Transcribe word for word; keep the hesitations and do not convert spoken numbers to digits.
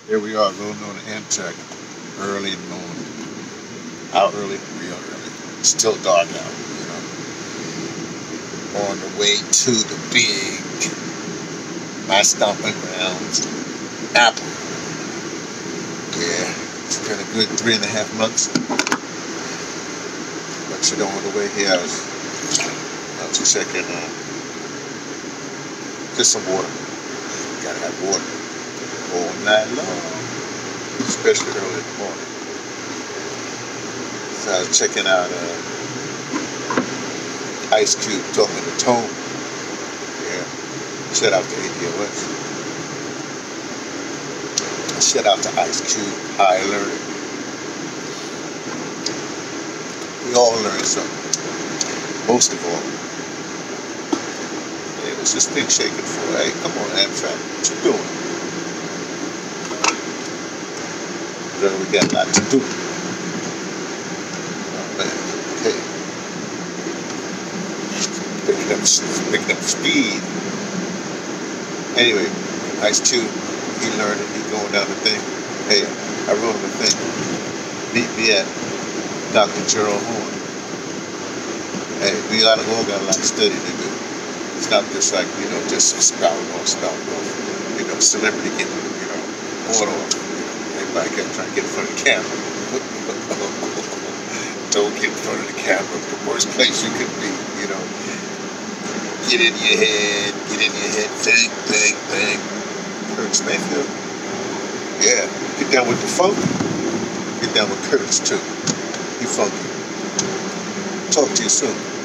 Here we are loading on the Amtrak early in the morning. Out early, real early. Still dark out, you know. On the way to the big, my stomping grounds, Apple. Yeah, it's been a good three and a half months. But you know, on the way here, I was, I was checking uh, just some water. Gotta have water all night long, especially early in the morning. So I was checking out uh, Ice Cube talking to Tone. Yeah, shout out to A D O S. Shout out to Ice Cube, High Learning. We all learn something. Most of all, yeah, it was this thing shaking for, hey, come on, Amtrak, what you doing? Brother, we got a lot to do. Oh, man, hey, picking up, picking up speed. Anyway, Ice Cube, he learning, he going down the thing. Hey, I wrote him a thing. Meet me at Doctor Gerald Horn. Hey, we all, all got a lot of study to do. It's not just like, you know, just spouting off, spouting off. You know, celebrity getting, you know, poured off. You know, everybody got trying to get in front of the camera. Don't get in front of the camera. The worst place you could be, you know. Get in your head, get in your head, think, think, think. Curtis Mayfield. Yeah, get down with the funk. Get down with Curtis too. He funky. Talk to you soon.